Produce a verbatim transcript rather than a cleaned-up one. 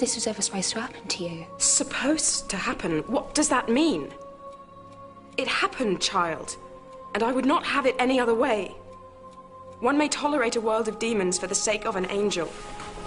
this was ever supposed to happen to you. Supposed to happen? What does that mean? It happened, child, and I would not have it any other way. One may tolerate a world of demons for the sake of an angel,